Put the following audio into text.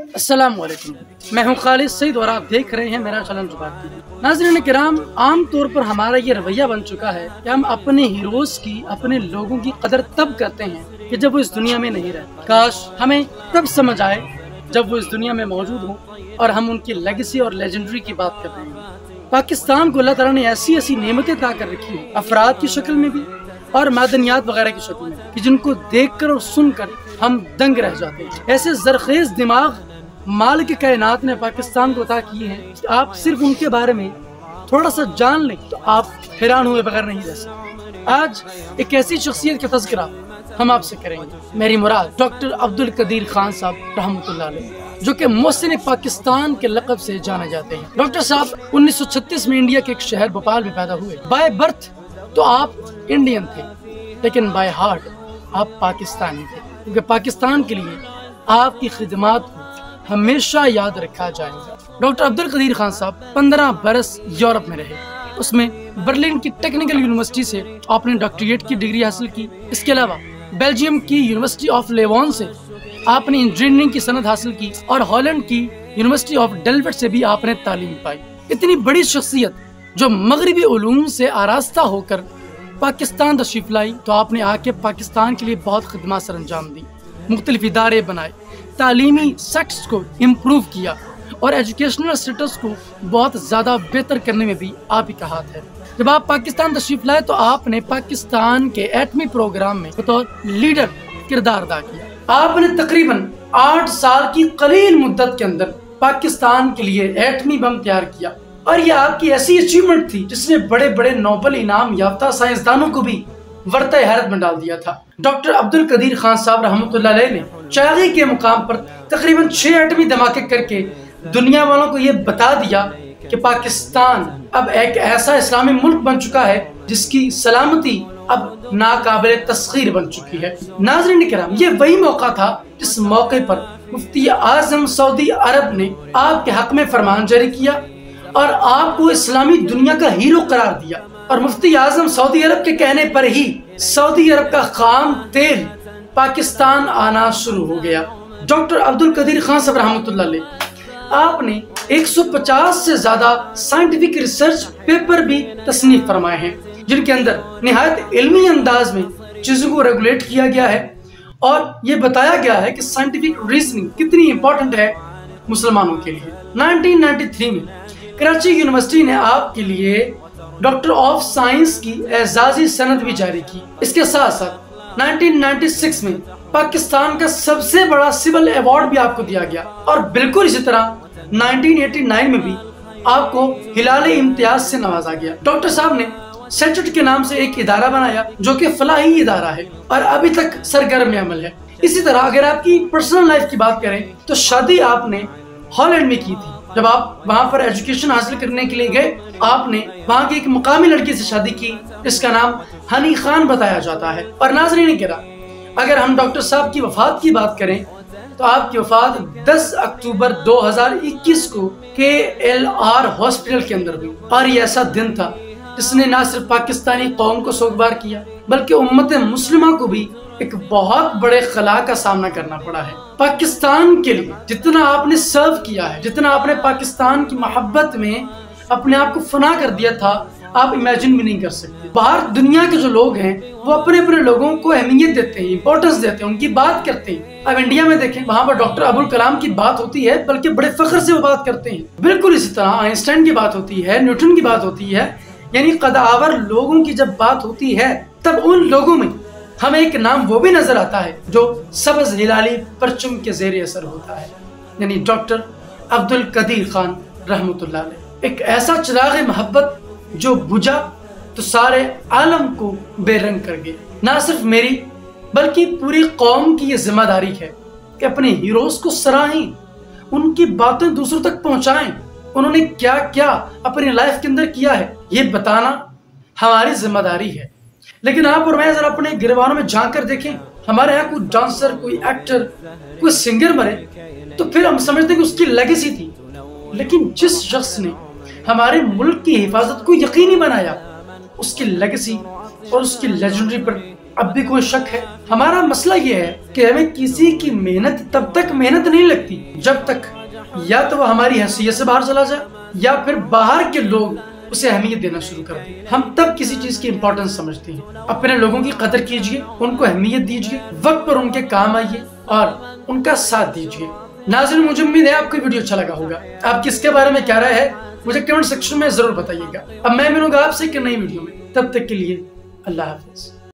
السلام علیکم، میں ہوں خالد سعید اور آپ دیکھ رہے ہیں میرا چینل رباطی۔ ناظرین کرام، عام طور پر ہمارا یہ رویہ بن چکا ہے کہ ہم اپنے ہیروز کی، اپنے لوگوں کی قدر تب کرتے ہیں کہ جب وہ اس دنیا میں نہیں رہتے۔ کاش ہمیں تب سمجھ آئے جب وہ اس دنیا میں موجود ہوں اور ہم ان کی لیگیسی اور لیجنڈری کی بات کر رہے ہیں۔ پاکستان کو اللہ تعالیٰ نے ایسی ایسی نعمتیں عطا کر رکھی ہیں، افراد کی شکل میں بھی اور معدنیات وغیرہ کی شکل میں، کہ جن کو دیکھ کر اور سن کر ہم دنگ رہ جاتے ہیں۔ ایسے زرخیز دماغ مالک کائنات نے پاکستان کو عطا کیے ہیں کہ آپ صرف ان کے بارے میں تھوڑا سا جان لیں تو آپ حیران ہوئے بغیر نہیں رہ سکتے۔ آج ایک ایسی شخصیت کا تذکرہ ہم آپ سے کریں گے، میری مراد ڈاکٹر عبدالقدیر خان صاحب رحمۃ اللہ علیہ، جو کہ محسن پاکستان کے لقب سے جانے جاتے ہیں۔ ڈاکٹر صاحب 1936 میں انڈیا کے ایک شہر بھوپال میں پیدا ہوئے۔ بائی برتھ تو آپ انڈین تھے، لیکن بائی ہارٹ آپ پاکستانی تھے، کیونکہ پاکستان کے لیے آپ کی خدمات کو ہمیشہ یاد رکھا جائے گا۔ ڈاکٹر عبدالقدیر خان صاحب 15 برس یورپ میں رہے، اس میں برلن کی ٹیکنیکل یونیورسٹی سے آپ نے ڈاکٹریٹ کی ڈگری حاصل کی۔ اس کے علاوہ بیلجیم کی یونیورسٹی آف لیوان سے آپ نے انجینئرنگ کی سند حاصل کی اور ہالینڈ کی یونیورسٹی آف ڈیلفٹ سے بھی آپ نے تعلیم پائی۔ اتنی بڑی شخصیت جو مغربی علوم سے آراستہ ہو کر پاکستان تشریف لائی تو آپ نے آ کے پاکستان کے لیے بہت خدمات سر انجام دی، مختلف ادارے بنائے، تعلیمی سیکٹس کو امپروو کیا اور ایجوکیشنل سٹیٹس کو بہت زیادہ بہتر کرنے میں بھی آپ ہی کا ہاتھ ہے۔ جب آپ پاکستان تشریف لائے تو آپ نے پاکستان کے ایٹمی پروگرام میں بطور لیڈر کردار ادا کیا۔ آپ نے تقریباً 8 سال کی قلیل مدت کے اندر پاکستان کے لیے ایٹمی بم تیار کیا، اور یہ آپ کی ایسی اچیومنٹ تھی جس نے بڑے بڑے نوبل انعام یافتہ سائنسدانوں کو بھی ورطہ حیرت میں ڈال دیا تھا۔ ڈاکٹر عبدالقدیر خان صاحب رحمۃ اللہ علیہ نے چاغی کے مقام پر تقریباً 6 ایٹمی دھماکے کر کے دنیا والوں کو یہ بتا دیا کہ پاکستان اب ایک ایسا اسلامی ملک بن چکا ہے جس کی سلامتی اب ناقابل تسخیر بن چکی ہے۔ ناظرین کرام، یہ وہی موقع تھا جس موقع پر مفتی اعظم سعودی عرب نے آپ کے حق میں فرمان جاری کیا اور آپ کو اسلامی دنیا کا ہیرو قرار دیا، اور مفتی اعظم سعودی عرب کے کہنے پر ہی سعودی عرب کا خام تیل پاکستان آنا شروع ہو گیا۔ ڈاکٹر عبدالقدیر خان صاحب رحمۃ اللہ علیہ، آپ نے 150 سے زیادہ سائنٹیفک ریسرچ پیپر بھی تصنیف فرمائے ہیں، جن کے اندر نہایت علمی انداز میں چیزوں کو ریگولیٹ کیا گیا ہے اور یہ بتایا گیا ہے کہ سائنٹیفک ریزننگ کتنی امپورٹنٹ ہے مسلمانوں کے لیے۔ 1993 میں کراچی یونیورسٹی نے آپ کے لیے ڈاکٹر آف سائنس کی اعزازی سند بھی جاری کی۔ اس کے ساتھ ساتھ 1996 میں پاکستان کا سب سے بڑا سول ایوارڈ بھی آپ کو دیا گیا، اور بالکل اسی طرح 1989 میں بھی آپ کو ہلال امتیاز سے نوازا گیا۔ ڈاکٹر صاحب نے سیٹٹ کے نام سے ایک ادارہ بنایا جو کہ فلاحی ادارہ ہے اور ابھی تک سرگرم عمل ہے۔ اسی طرح اگر آپ کی پرسنل لائف کی بات کریں تو شادی آپ نے ہالینڈ میں کی تھی۔ جب آپ وہاں پر ایجوکیشن حاصل کرنے کے لیے گئے، آپ نے وہاں کی ایک مقامی لڑکی سے شادی کی جس کا نام ہنی خان بتایا جاتا ہے۔ اور ناظرین کرام، اگر ہم ڈاکٹر صاحب کی وفات کی بات کریں تو آپ کی وفات 10 اکتوبر 2021 کو KLR ہاسپٹل کے اندر ہوئی، اور یہ ایسا دن تھا جس نے نہ صرف پاکستانی قوم کو سوگوار کیا بلکہ امت مسلمہ کو بھی ایک بہت بڑے خلا کا سامنا کرنا پڑا ہے۔ پاکستان کے لیے جتنا آپ نے سرو کیا ہے، جتنا آپ نے پاکستان کی محبت میں اپنے آپ کو فنا کر دیا تھا، آپ امیجن بھی نہیں کر سکتے۔ باہر دنیا کے جو لوگ ہیں وہ اپنے اپنے لوگوں کو اہمیت دیتے ہیں، امپورٹنس دیتے ہیں، ان کی بات کرتے ہیں۔ اب انڈیا میں دیکھیں، وہاں پر ڈاکٹر ابوالکلام کی بات ہوتی ہے بلکہ بڑے فخر سے وہ بات کرتے ہیں۔ بالکل اسی طرح آئنسٹائن کی بات ہوتی ہے، نیوٹن کی بات ہوتی ہے، یعنی قدآور لوگوں کی جب بات ہوتی ہے تب ان لوگوں میں ہمیں ایک نام وہ بھی نظر آتا ہے جو سبز ہلالی پرچم کے زیر اثر ہوتا ہے، یعنی ڈاکٹر عبدالقدیر خان رحمۃ اللہ علیہ۔ ایک ایسا چراغ محبت جو بجھا تو سارے عالم کو بے رنگ کر گئے۔ نہ صرف میری بلکہ پوری قوم کی یہ ذمہ داری ہے کہ اپنے ہیروز کو سراہیں، ان کی باتیں دوسروں تک پہنچائیں، انہوں نے کیا کیا اپنی لائف کے اندر کیا ہے یہ بتانا ہماری ذمہ داری ہے۔ لیکن آپ اور میں ذرا اپنے گریبانوں میں جھانک کر دیکھیں، ہمارے یہاں کوئی ڈانسر، کوئی ایکٹر، کوئی سنگر مرے تو پھر ہم سمجھتے ہیں کہ اس کی لیگیسی تھی، لیکن جس شخص نے ہمارے ملک کی حفاظت کو یقینی بنایا اس کی لیگیسی اور اس کی لیجنڈری پر اب بھی کوئی شک ہے؟ ہمارا مسئلہ یہ ہے کہ ہمیں کسی کی محنت تب تک محنت نہیں لگتی جب تک یا تو وہ ہماری حیثیت سے باہر چلا جائے یا پھر باہر کے لوگ اسے اہمیت دینا شروع کر دیں. ہم تب کسی چیز کی امپورٹنس سمجھتے ہیں. اپنے لوگوں کی قدر کیجئے، ان کو اہمیت دیجئے، وقت پر ان کے کام آئیے اور ان کا ساتھ دیجئے. ناظرین، مجھے امید ہے آپ کو ویڈیو اچھا لگا ہوگا. آپ کس کے بارے میں کیا رائے ہے مجھے کمنٹ سیکشن میں ضرور بتائیے گا. اب میں ملوں گا آپ سے ایک نئی ویڈیو میں. تب تک کے لیے اللہ حافظ.